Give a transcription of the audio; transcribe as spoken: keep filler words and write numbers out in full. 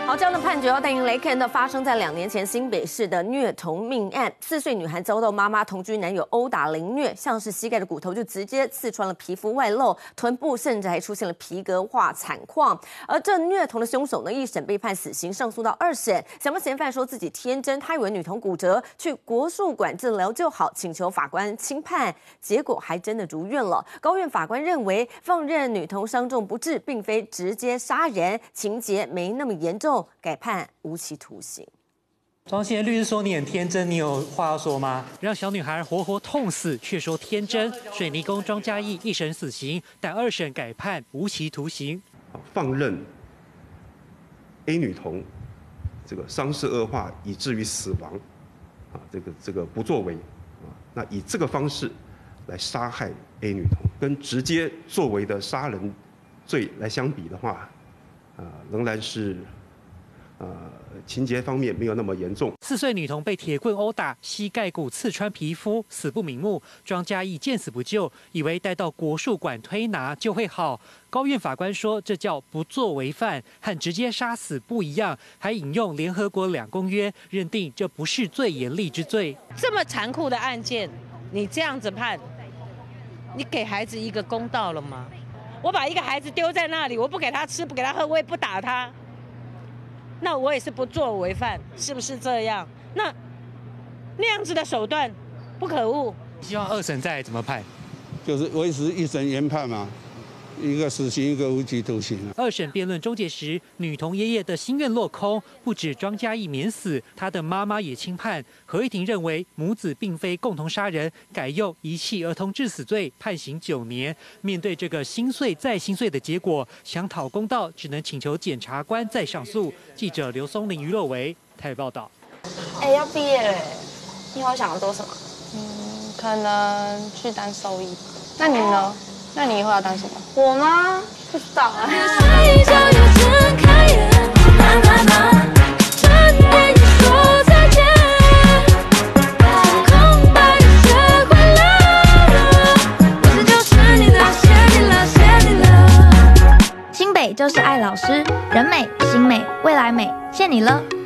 好，这样的判决要带您来看到发生在两年前新北市的虐童命案。四岁女孩遭到妈妈同居男友殴打凌虐，像是膝盖的骨头就直接刺穿了皮肤外露，臀部甚至还出现了皮革化惨况。而这虐童的凶手呢，一审被判死刑，上诉到二审。想不嫌犯说自己天真，他以为女童骨折，去国术馆治疗就好，请求法官轻判，结果还真的如愿了。高院法官认为，放任女童伤重不治，并非直接杀人，情节没那么严重。改判无期徒刑。 庄宪律师说你很天真，你有话要说吗？让小女孩活活痛死，却说天真。水泥工庄嘉义一审死刑，但二审改判无期徒刑。 放任 A 女童这个伤势恶化以至于死亡，啊，这个这个不作为，啊，那以这个方式来杀害 A 女童，跟直接作为的杀人罪来相比的话。呃，仍然是，呃，情节方面没有那么严重。 四岁女童被铁棍殴打，膝盖骨刺穿皮肤，死不瞑目。庄嘉义见死不救，以为带到国术馆推拿就会好。高院法官说，这叫不作为犯，和直接杀死不一样，还引用联合国两公约，认定这不是最严厉之罪。 这么残酷的案件，你这样子判，你给孩子一个公道了吗？我把一个孩子丢在那里，我不给他吃，不给他喝，我也不打他，那我也是不作为犯，是不是这样？那那样子的手段不可恶。 希望二审再来怎么判？ 就是维持一审原判嘛，一个死刑，一个无期徒刑。 二审辩论终结时，女童爷爷的心愿落空，不止庄嘉义免死，她的妈妈也轻判。合议庭认为母子并非共同杀人，改用遗弃儿童致死罪，判刑九年。面对这个心碎再心碎的结果，想讨公道，只能请求检察官再上诉。记者刘松林、余若维台北报道。 哎，要毕业了，你以后想要做什么？ 嗯，可能去当兽医。那你呢？那你以后要当什么？ 我吗？不知道啊。 新北就是爱老师，人美心美未来美，谢你了。